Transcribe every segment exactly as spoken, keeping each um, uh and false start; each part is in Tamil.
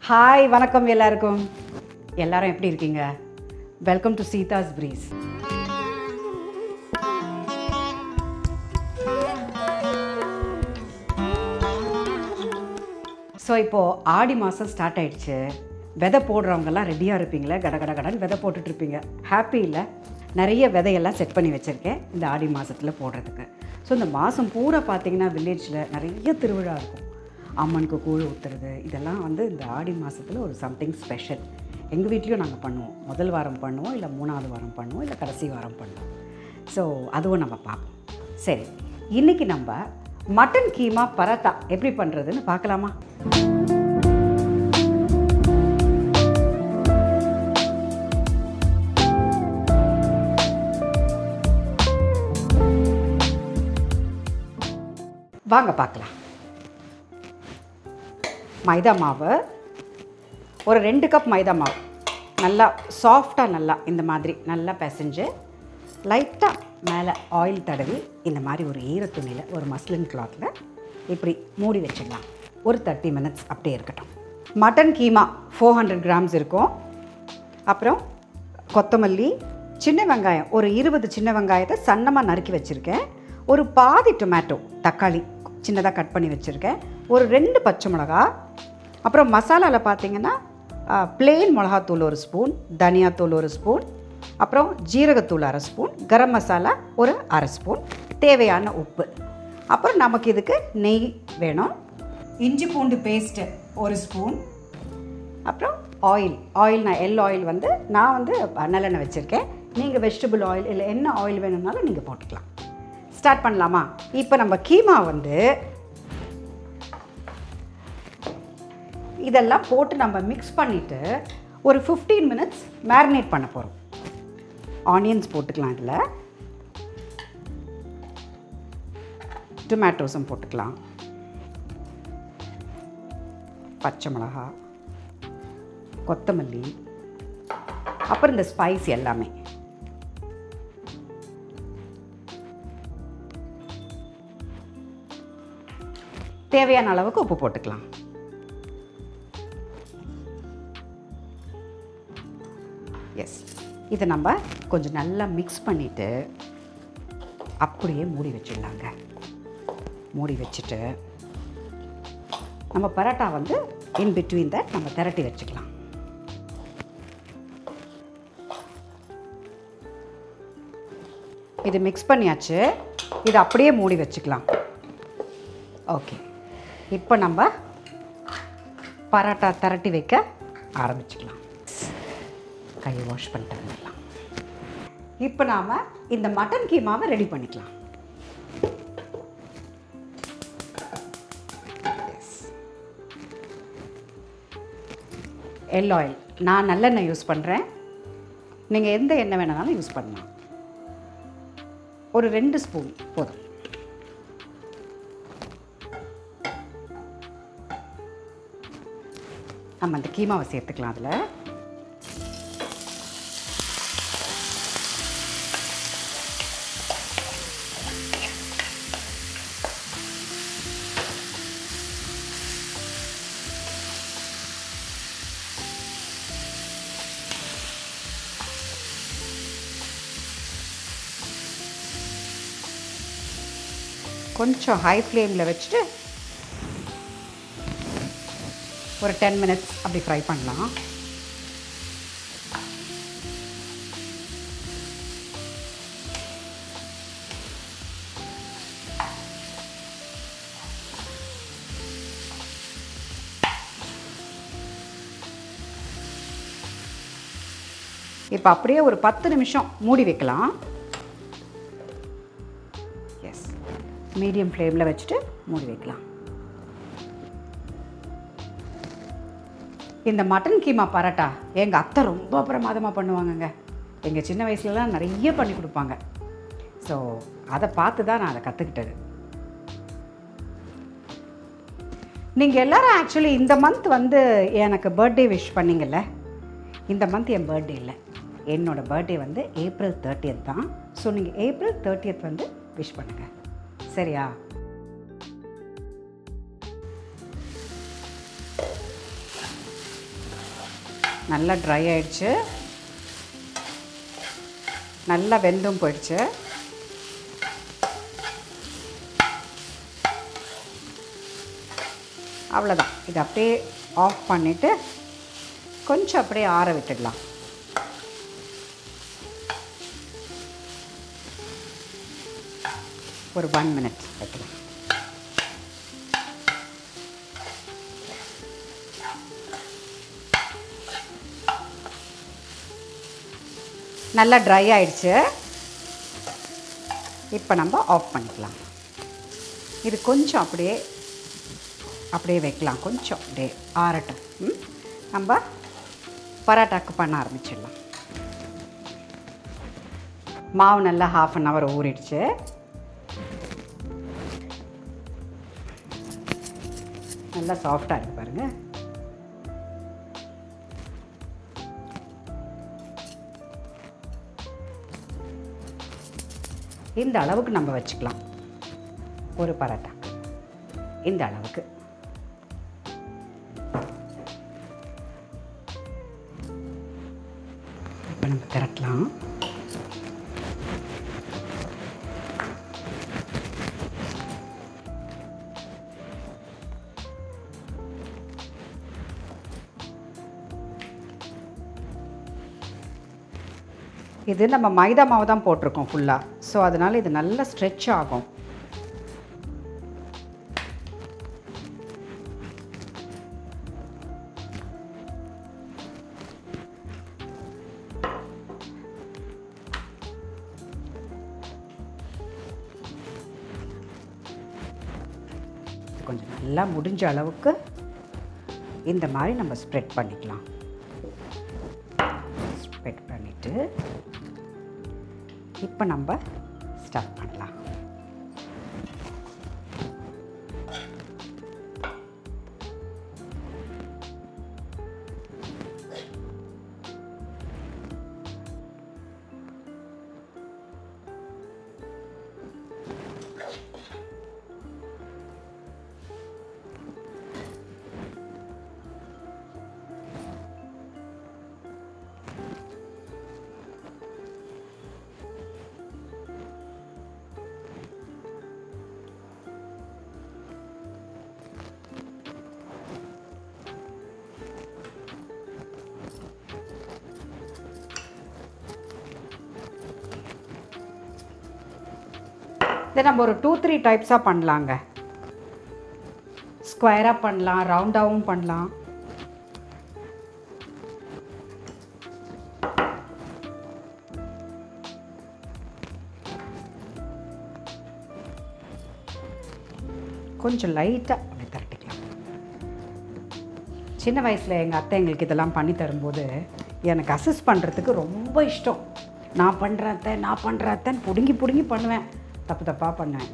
ஹாய் வணக்கம் எல்லாருக்கும். எல்லாரும் எப்படி இருக்கீங்க? Welcome to Seetha's breeze. So இப்போது ஆடி மாதம் ஸ்டார்ட் ஆகிடுச்சு. விதை போடுறவங்கெல்லாம் ரெடியாக இருப்பீங்களே, கட கட கடன்னு விதை போட்டுட்ருப்பீங்க. ஹாப்பி இல்லை? நிறைய விதையெல்லாம் செட் பண்ணி வச்சுருக்கேன் இந்த ஆடி மாதத்தில் போடுறதுக்கு. ஸோ இந்த மாதம் பூரா பார்த்திங்கன்னா வில்லேஜில் நிறைய திருவிழா இருக்கும். அம்மனுக்கு கூழ் ஊற்றுறது, இதெல்லாம் வந்து இந்த ஆடி மாதத்தில் ஒரு சம்திங் ஸ்பெஷல். எங்கள் வீட்லேயும் நாங்கள் பண்ணுவோம். முதல் வாரம் பண்ணுவோம், இல்லை மூணாவது வாரம் பண்ணுவோம், இல்லை கடைசி வாரம் பண்ணுவோம். ஸோ அதுவும் நம்ம பார்ப்போம். சரி, இன்றைக்கி நம்ம மட்டன் கீமா பரோட்டா எப்படி பண்ணுறதுன்னு பார்க்கலாமா? வாங்க பார்க்கலாம். மைதா மாவு ஒரு ரெண்டு கப் மைதா மாவு நல்லா சாஃப்டாக நல்லா இந்த மாதிரி நல்லா பிசைஞ்சு லைட்டாக மேலே ஆயில் தடவி இந்த மாதிரி ஒரு ஈர துணியில் ஒரு மஸ்லின் கிளாத்தில் இப்படி மூடி வச்சிடலாம். ஒரு தேர்ட்டி மினிட்ஸ் அப்படியே இருக்கட்டும். Mutton keema four hundred grams இருக்கும். அப்புறம் கொத்தமல்லி, சின்ன வெங்காயம் ஒரு இருபது சின்ன வெங்காயத்தை சன்னமாக நறுக்கி வச்சுருக்கேன். ஒரு பாதி டொமேட்டோ தக்காளி சின்னதாக கட் பண்ணி வச்சுருக்கேன். ஒரு ரெண்டு பச்சை மிளகா. அப்புறம் மசாலாவில் பார்த்திங்கன்னா பிளெயின் மிளகாத்தூள் ஒரு ஸ்பூன், தனியாத்தூள் ஒரு ஸ்பூன், அப்புறம் ஜீரகத்தூள் அரை ஸ்பூன், கரம் மசாலா ஒரு அரை ஸ்பூன், தேவையான உப்பு. அப்புறம் நமக்கு இதுக்கு நெய் வேணும். இஞ்சி பூண்டு பேஸ்ட்டு ஒரு ஸ்பூன். அப்புறம் ஆயில் ஆயில் நான் எல் ஆயில் வந்து நான் வந்து நல்லெண்ணெய் வச்சுருக்கேன். நீங்கள் வெஜிடபிள் ஆயில் இல்லை என்ன ஆயில் வேணும்னாலும் நீங்கள் போட்டுக்கலாம். ஸ்டார்ட் பண்ணலாமா? இப்போ நம்ம கீமா வந்து இதெல்லாம் போட்டு நம்ம மிக்ஸ் பண்ணிவிட்டு ஒரு ஃபிஃப்டீன் மினிட்ஸ் மேரினேட் பண்ண போகிறோம். ஆனியன்ஸ் போட்டுக்கலாம், இதில் டொமேட்டோஸும் போட்டுக்கலாம், பச்சை மிளகா, கொத்தமல்லி, அப்புறம் இந்த ஸ்பைஸ் எல்லாமே. தேவையான அளவுக்கு உப்பு போட்டுக்கலாம். எஸ், இதை நம்ம கொஞ்சம் நல்லா மிக்ஸ் பண்ணிவிட்டு அப்படியே மூடி வச்சிடலாங்க. மூடி வச்சுட்டு நம்ம பரோட்டா வந்து இன் பிட்வீன் தட் நம்ம திரட்டி வச்சுக்கலாம். இது மிக்ஸ் பண்ணியாச்சு. இது அப்படியே மூடி வச்சுக்கலாம். ஓகே, இப்போ நம்ம பரோட்டா திரட்டி வைக்க ஆரம்பிச்சுக்கலாம். கையை வாஷ் பண்ணிட்டு வந்துடலாம். இப்போ நாம் இந்த மட்டன் கீமாவை ரெடி பண்ணிக்கலாம். எல் ஆயில் நான் நல்லெண்ணெய் யூஸ் பண்ணுறேன். நீங்கள் எந்த எண்ணெய் வேணாலும் யூஸ் பண்ணலாம். ஒரு ரெண்டு ஸ்பூன் போதும். நம்ம அந்த கீமாவை சேர்த்துக்கலாம். அதில் கொஞ்சம் ஹை ஃப்ளேமில் வச்சுட்டு ஒரு டென் மினிட்ஸ் அப்படி ஃப்ரை பண்ணலாம். இப்போ அப்படியே ஒரு பத்து நிமிஷம் மூடி வைக்கலாம். எஸ், மீடியம் ஃப்ளேமில் வச்சுட்டு மூடி வைக்கலாம். இந்த மட்டன் கீமா பரோட்டா எங்கள் அத்தை ரொம்ப பிரமாதமாக பண்ணுவாங்கங்க. எங்கள் சின்ன வயசுலலாம் நிறைய பண்ணி கொடுப்பாங்க. ஸோ அதை பார்த்து தான் நான் அதை கற்றுக்கிட்டது. நீங்கள் எல்லோரும் ஆக்சுவலி இந்த மந்த் வந்து எனக்கு பர்த்டே விஷ் பண்ணிங்கல்ல. இந்த மந்த் என் பர்த்டே இல்லை, என்னோடய பர்த்டே வந்து ஏப்ரல் தேர்ட்டியத் தான். ஸோ நீங்கள் ஏப்ரல் தேர்ட்டியத் வந்து விஷ் பண்ணுங்கள், சரியா? நல்லா ட்ரை ஆயிடுச்சு, நல்லா வெந்தும் போயிடுச்சு. அவ்வளோதான். இதை அப்படியே ஆஃப் பண்ணிவிட்டு கொஞ்சம் அப்படியே ஆற விட்டுடலாம். ஒரு ஒன் மினிட் வைக்கலாம். நல்லா ட்ரை ஆயிடுச்சு. இப்போ நம்ம ஆஃப் பண்ணிக்கலாம். இது கொஞ்சம் அப்படியே அப்படியே வைக்கலாம், கொஞ்சம் அப்படியே ஆறட்டும். நம்ம பரோட்டாக்கு பண்ண ஆரம்பிச்சிடலாம். மாவு நல்லா ஹாஃப் அன் ஹவர் ஊறிடுச்சு. நல்லா சாஃப்டாக இருக்குது பாருங்கள். இந்த அளவுக்கு நம்ம வச்சுக்கலாம். ஒரு பரோட்டா இந்த அளவுக்கு. இப்போ நம்ம திரட்டலாம். இது நம்ம மைதா மாவு தான் போட்டிருக்கோம் ஃபுல்லாக. ஸோ அதனால் இது நல்லா ஸ்ட்ரெச் ஆகும். கொஞ்சம் நல்லா முடிஞ்ச அளவுக்கு இந்த மாதிரி நம்ம ஸ்ப்ரெட் பண்ணிக்கலாம். ஸ்ப்ரெட் பண்ணிவிட்டு இப்போ நம்ம ஸ்டஃப் பண்ணலாம். இதை நம்ம ஒரு டூ த்ரீ டைப்ஸாக பண்ணலாங்க. ஸ்கொயராக பண்ணலாம், ரவுண்டாகவும் பண்ணலாம். கொஞ்சம் லைட்டாக அப்படி தரட்டிக்கலாம். சின்ன வயசில் எங்கள் அத்தை எங்களுக்கு இதெல்லாம் பண்ணி தரும்போது எனக்கு அசிஸ்ட் பண்ணுறதுக்கு ரொம்ப இஷ்டம். நான் பண்ணுறேன் அத்தை, நான் பண்ணுறேன் அத்தைன்னு பிடுங்கி பிடுங்கி பண்ணுவேன். தப்பு தப்பாக பண்ணுவேன்.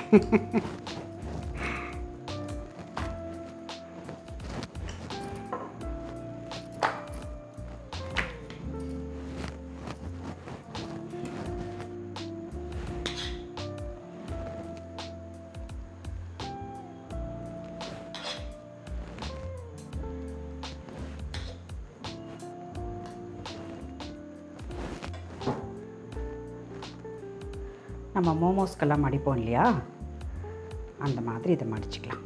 நம்ம மோமோஸ்க்கெல்லாம் மடிப்போம் இல்லையா, அந்த மாதிரி இதை மடிச்சுக்கலாம்.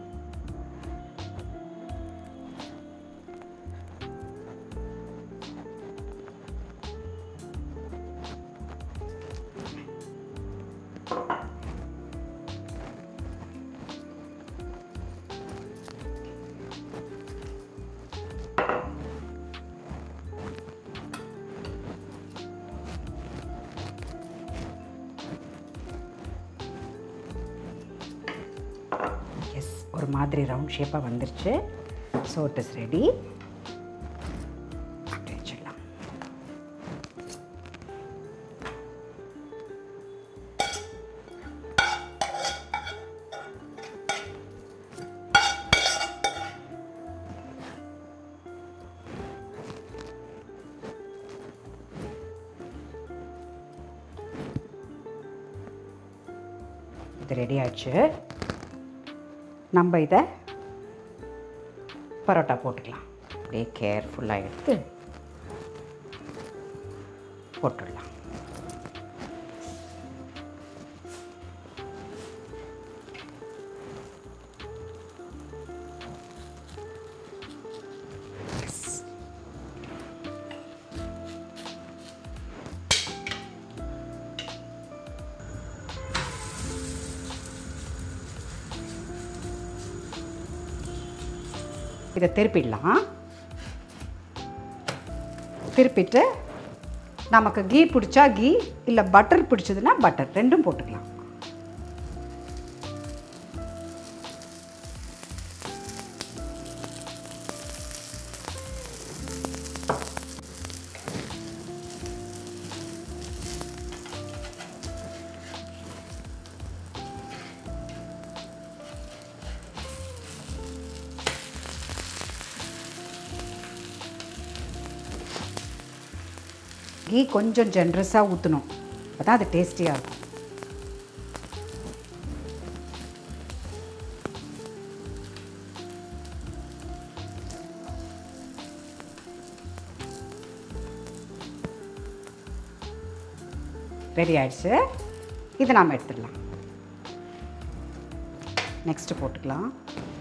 எஸ், ஒரு மாதிரி ரவுண்ட் ஷேப்பாக வந்துருச்சு. So it is ready. அப்படி வச்சிடலாம். இது ரெடி ஆயிடுச்சு. நம்ம இதை பரோட்டா போட்டுக்கலாம். அப்படியே கேர்ஃபுல்லாக எடுத்து போட்டுடலாம். இதை திருப்பிடலாம். திருப்பிட்டு நமக்கு கீ பிடிச்சா கீ, இல்லை பட்டர் பிடிச்சதுன்னா பட்டர், ரெண்டும் போட்டுக்கலாம். கீ கொஞ்சம் ஜென்ரஸாக ஊற்றணும், அப்போ தான் அது டேஸ்டியாக இருக்கும். ரெடி ஆயிடுச்சு. இதை நாம் எடுத்துடலாம். நெக்ஸ்ட்டு போட்டுக்கலாம்.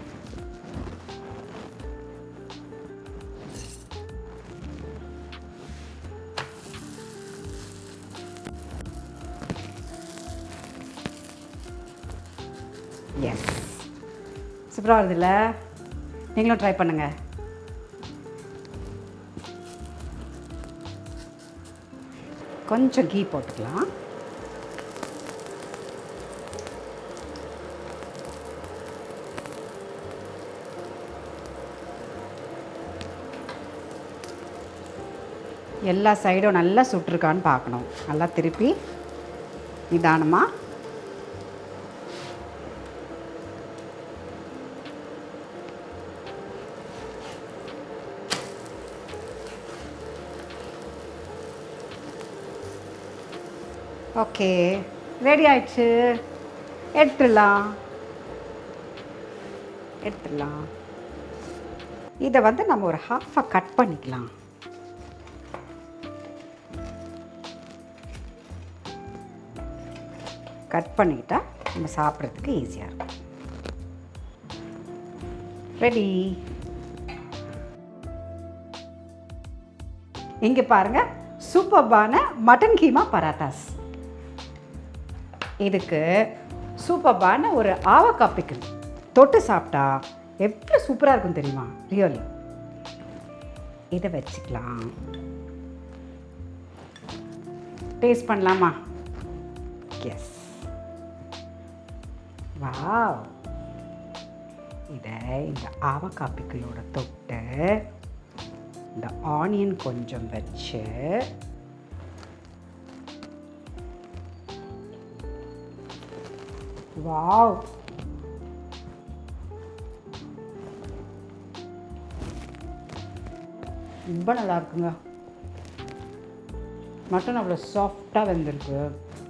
எஸ், சூப்பராக வருதுல்ல? நீங்களும் ட்ரை பண்ணுங்கள். கொஞ்சம் கீ போட்டுக்கலாம். எல்லா சைடும் நல்லா சுட்டுருக்கான்னு பார்க்கணும். நல்லா திருப்பி நிதானமாக ஓகே, ரெடி ஆயிடுச்சு. எடுத்துடலாம் எடுத்துடலாம் இதை வந்து நம்ம ஒரு ஹாஃபாக கட் பண்ணிக்கலாம். கட் பண்ணிக்கிட்டால் நம்ம சாப்பிட்றதுக்கு ஈஸியாக இருக்கும். ரெடி. இங்கே பாருங்கள், சூப்பர்பான மட்டன் கீமா பராத்தாஸ். இதுக்கு சூப்பர்பான ஒரு ஆவக்காய் பிக்கிள் தொட்டு சாப்பிட்டா எவ்வளோ சூப்பராக இருக்கும் தெரியுமா? ரியலி. இதை வச்சுக்கலாம். டேஸ்ட் பண்ணலாமா? எஸ். வாவ். இதை இந்த ஆவக்காய் பிக்கிளோட தொட்டு இந்த ஆனியன் கொஞ்சம் வச்சு வாவ், ரொம்ப நல்லா இருக்குங்க. மட்டன் அவ்வளோ சாஃப்டாக வெந்திருக்கு.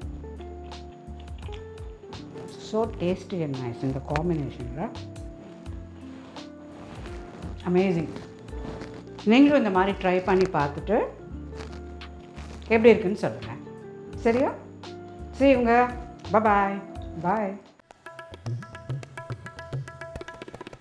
So tasty and nice. இந்த காம்பினேஷனில் அமேசிங். நீங்களும் இந்த மாதிரி ட்ரை பண்ணி பார்த்துட்டு எப்படி இருக்குன்னு சொல்லுங்கள். சரியா? சரி, இவங்க பாய் பாய்.